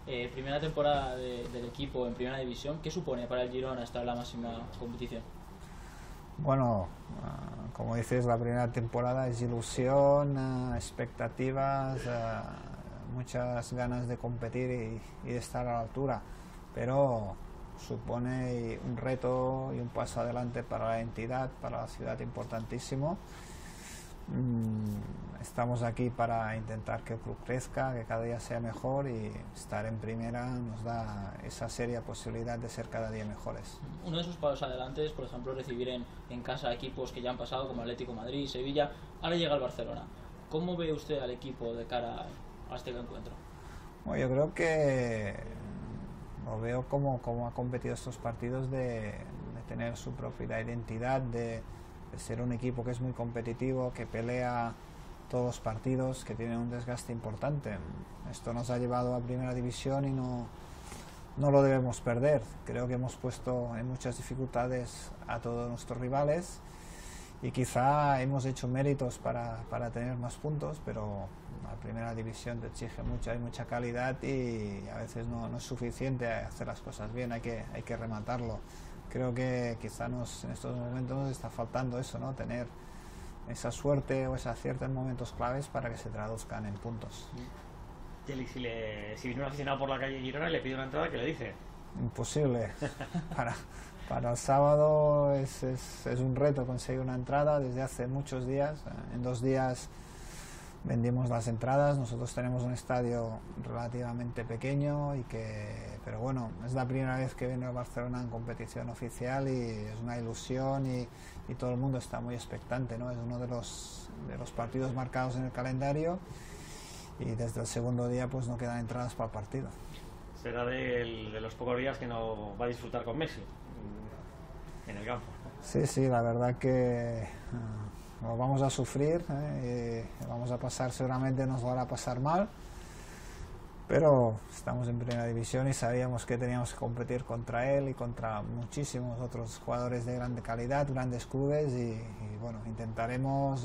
Primera temporada del equipo en primera división, ¿qué supone para el Girona estar en la máxima competición? Bueno, como dices, la primera temporada es ilusión, expectativas, muchas ganas de competir y de estar a la altura, pero supone un reto y un paso adelante para la entidad, para la ciudad importantísimo. Estamos aquí para intentar que el club crezca, que cada día sea mejor, y estar en primera nos da esa seria posibilidad de ser cada día mejores. Uno de sus pasos adelante es, por ejemplo, recibir en casa equipos que ya han pasado, como Atlético Madrid, Sevilla. Ahora llega el Barcelona. ¿Cómo ve usted al equipo de cara a este encuentro? Bueno, yo creo que lo veo como ha competido estos partidos, de tener su propia identidad, de ser un equipo que es muy competitivo, que pelea todos los partidos, que tiene un desgaste importante. Esto nos ha llevado a primera división y no lo debemos perder. Creo que hemos puesto en muchas dificultades a todos nuestros rivales y quizá hemos hecho méritos para tener más puntos, pero la primera división te exige mucho, hay mucha calidad y a veces no es suficiente hacer las cosas bien, hay que rematarlo. Creo que quizá en estos momentos nos está faltando eso, ¿no? Tener esa suerte o ese acierto en momentos claves para que se traduzcan en puntos. Y si viene un aficionado por la calle Girona y le pide una entrada, ¿qué le dice? Imposible. Para el sábado es un reto conseguir una entrada desde hace muchos días. En 2 días vendimos las entradas. Nosotros tenemos un estadio relativamente pequeño pero bueno, es la primera vez que viene a Barcelona en competición oficial y es una ilusión y todo el mundo está muy expectante, ¿no? Es uno de los partidos marcados en el calendario y desde el segundo día pues no quedan entradas para el partido. Será de los pocos días que no va a disfrutar con Messi en el campo. Sí, la verdad que lo vamos a sufrir, vamos a pasar, seguramente nos lo hará pasar mal, pero estamos en primera división y sabíamos que teníamos que competir contra él y contra muchísimos otros jugadores de grande calidad, grandes clubes y bueno, intentaremos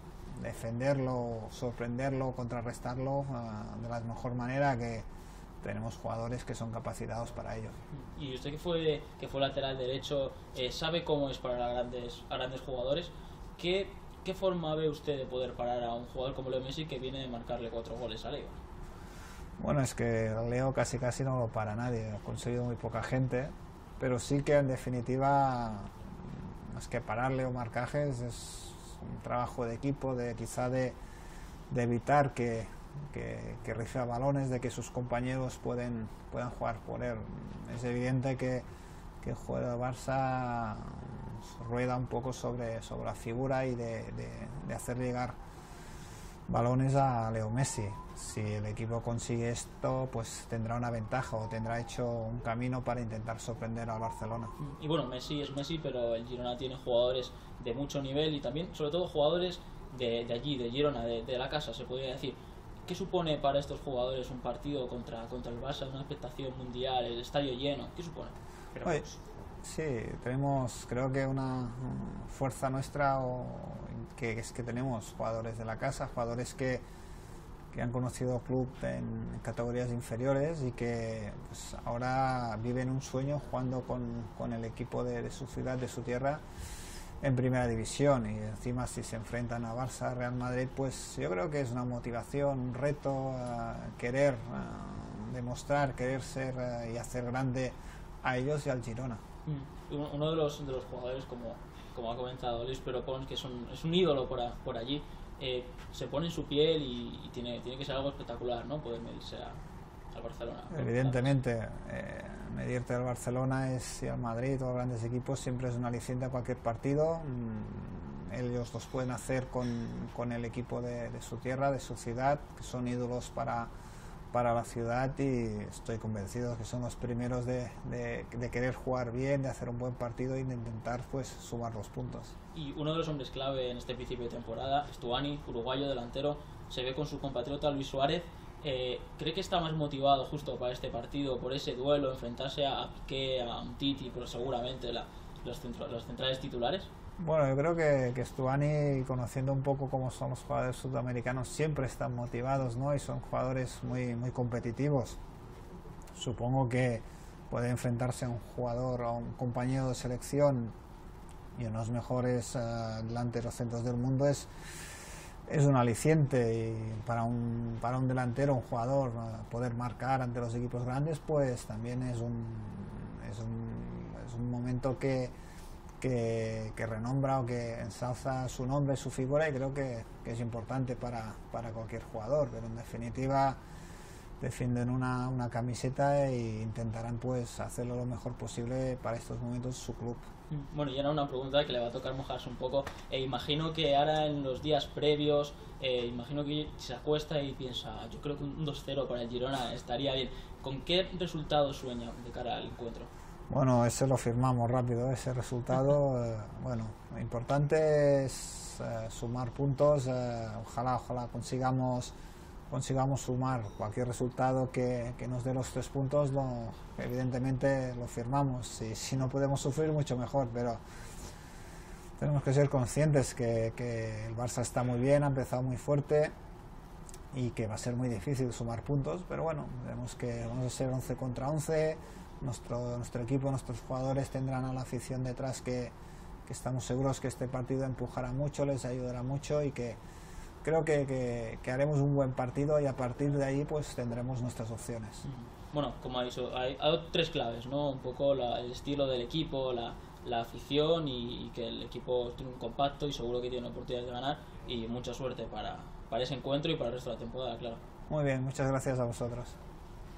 defenderlo, sorprenderlo, contrarrestarlo de la mejor manera, que tenemos jugadores que son capacitados para ello. Y usted que fue lateral derecho, sabe cómo es parar a grandes jugadores. ¿Qué forma ve usted de poder parar a un jugador como Leo Messi, que viene de marcarle 4 goles a Leo? Bueno, es que Leo casi no lo para nadie, ha conseguido muy poca gente, pero sí que en definitiva, más que pararle o marcajes, es un trabajo de equipo, quizá de evitar que reciba balones, de que sus compañeros puedan jugar por él. Es evidente que el juego de Barça rueda un poco sobre la figura y de hacer llegar balones a Leo Messi. Si el equipo consigue esto, pues tendrá una ventaja o tendrá hecho un camino para intentar sorprender al Barcelona. Y bueno, Messi es Messi, pero el Girona tiene jugadores de mucho nivel y también, sobre todo, jugadores de allí, de Girona, de la casa, se podría decir. ¿Qué supone para estos jugadores un partido contra el Barça, una expectación mundial, el estadio lleno? ¿Qué supone? Oye, sí, tenemos, creo que una fuerza nuestra que es que tenemos jugadores de la casa, jugadores que han conocido el club en categorías inferiores y que pues, ahora viven un sueño jugando con el equipo de su ciudad, de su tierra, en primera división, y encima si se enfrentan a Barça, Real Madrid, pues yo creo que es una motivación, un reto, querer demostrar, querer ser y hacer grande a ellos y al Girona. Uno de los jugadores, como ha comentado Luis Pons, que es un ídolo por allí, se pone en su piel y tiene que ser algo espectacular, ¿no? Poder medirse al Barcelona. Evidentemente, medirte al Barcelona y al Madrid, todos los grandes equipos, siempre es una aliciente a cualquier partido. Ellos los pueden hacer con el equipo de su tierra, de su ciudad, que son ídolos para la ciudad, y estoy convencido que son los primeros de querer jugar bien, de hacer un buen partido y de intentar pues sumar los puntos. Y uno de los hombres clave en este principio de temporada, Stuani, uruguayo, delantero, se ve con su compatriota Luis Suárez. ¿Cree que está más motivado justo para este partido, por ese duelo, enfrentarse a Piqué, a Umtiti, pero seguramente los centrales titulares? Bueno, yo creo que Stuani, conociendo un poco cómo son los jugadores sudamericanos, siempre están motivados, ¿no? Y son jugadores muy competitivos. supongo que puede enfrentarse a un jugador o a un compañero de selección y uno de los mejores delanteros centros del mundo es un aliciente, y para un delantero, un jugador, poder marcar ante los equipos grandes, pues también es un momento que renombra o que ensalza su nombre, su figura, y creo que es importante para cualquier jugador. Pero en definitiva defienden una camiseta e intentarán pues hacerlo lo mejor posible para estos momentos su club. Bueno, y ahora una pregunta que le va a tocar mojarse un poco. Imagino que ahora en los días previos, imagino que se acuesta y piensa, yo creo que un 2-0 para el Girona estaría bien. ¿Con qué resultado sueña de cara al encuentro? Bueno, ese lo firmamos rápido, ese resultado. Bueno, lo importante es sumar puntos. Ojalá consigamos sumar cualquier resultado que nos dé los 3 puntos. Evidentemente lo firmamos. Si no podemos sufrir, mucho mejor, pero tenemos que ser conscientes que el Barça está muy bien, ha empezado muy fuerte y que va a ser muy difícil sumar puntos, pero bueno, vemos que vamos a ser 11 contra 11. Nuestro equipo, nuestros jugadores tendrán a la afición detrás, que estamos seguros que este partido empujará mucho, les ayudará mucho, y que creo que haremos un buen partido, y a partir de ahí pues tendremos nuestras opciones. Bueno, como ha dicho, hay 3 claves, ¿no? Un poco el estilo del equipo, la afición, y que el equipo tiene un compacto y seguro que tiene oportunidades de ganar, y mucha suerte para ese encuentro y para el resto de la temporada, claro. Muy bien, muchas gracias a vosotros.